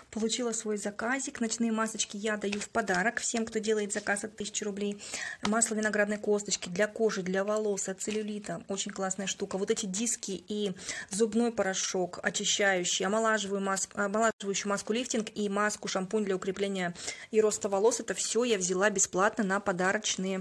Получила свой заказик. Ночные масочки я даю в подарок всем, кто делает заказ от 1000 рублей. Масло виноградной косточки для кожи, для волос, от целлюлита. Очень классная штука. Вот эти диски и зубной порошок, очищающий, омолаживающую маску лифтинг и маску шампунь для укрепления и роста волос. Это все я взяла бесплатно на подарочные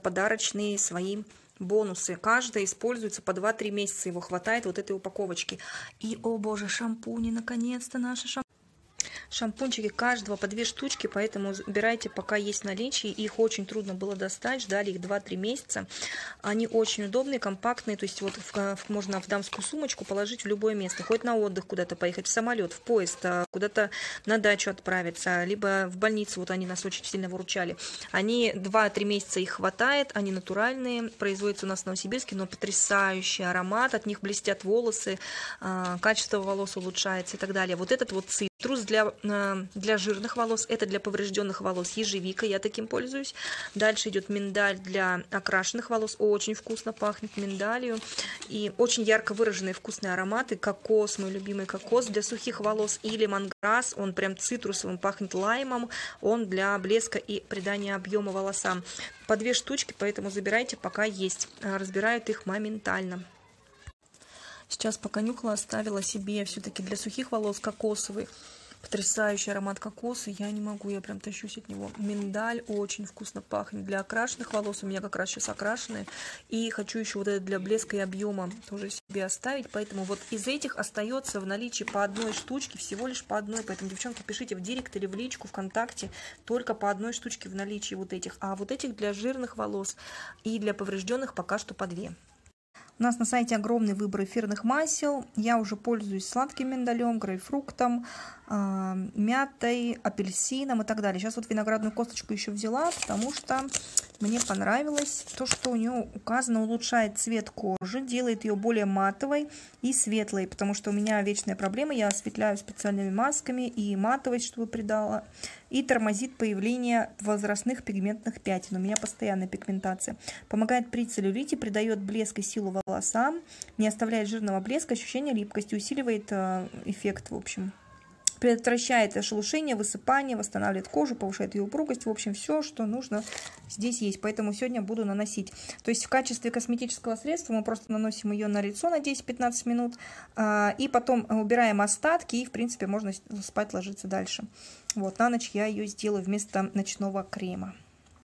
свои бонусы. Каждая используется по 2-3 месяца. Его хватает вот этой упаковочки. И, о боже, шампуни, наконец-то наши шампунчики, каждого по 2 штучки, поэтому забирайте, пока есть наличие. Их очень трудно было достать, ждали их 2-3 месяца. Они очень удобные, компактные, то есть вот можно в дамскую сумочку положить в любое место, хоть на отдых куда-то поехать, в самолет, в поезд, куда-то на дачу отправиться, либо в больницу, вот они нас очень сильно выручали. Они 2-3 месяца их хватает, они натуральные, производятся у нас в Новосибирске, но потрясающий аромат, от них блестят волосы, качество волос улучшается и так далее. Вот этот вот цитрус для жирных волос, это для поврежденных волос ежевика, я таким пользуюсь. Дальше идет миндаль для окрашенных волос, очень вкусно пахнет миндалью. И очень ярко выраженные вкусные ароматы. Кокос, мой любимый кокос для сухих волос, и лемонграсс, он прям цитрусовым, пахнет лаймом, он для блеска и придания объема волосам. По 2 штучки, поэтому забирайте, пока есть. Разбирают их моментально. Сейчас пока нюхала, оставила себе все-таки для сухих волос кокосовый. Потрясающий аромат кокоса, я не могу, я прям тащусь от него. Миндаль очень вкусно пахнет. Для окрашенных волос, у меня как раз сейчас окрашенные. И хочу еще вот это для блеска и объема тоже себе оставить. Поэтому вот из этих остается в наличии по 1 штучке, всего лишь по 1. Поэтому, девчонки, пишите в директ или в личку ВКонтакте, только по 1 штучке в наличии вот этих. А вот этих для жирных волос и для поврежденных пока что по 2. У нас на сайте огромный выбор эфирных масел. Я уже пользуюсь сладким миндалем, грейпфруктом, мятой, апельсином и так далее. Сейчас вот виноградную косточку еще взяла, потому что мне понравилось то, что у нее указано, улучшает цвет кожи, делает ее более матовой и светлой, потому что у меня вечная проблема, я осветляю специальными масками и матовость, чтобы придала, и тормозит появление возрастных пигментных пятен. У меня постоянная пигментация. Помогает при целлюлите, придает блеск и силу волосам, не оставляет жирного блеска, ощущение липкости, усиливает эффект, в общем. Предотвращает шелушение, высыпание, восстанавливает кожу, повышает ее упругость. В общем, все, что нужно, здесь есть. Поэтому сегодня буду наносить. То есть в качестве косметического средства мы просто наносим ее на лицо на 10-15 минут. И потом убираем остатки. И, в принципе, можно спать, ложиться дальше. Вот, на ночь я ее сделаю вместо ночного крема.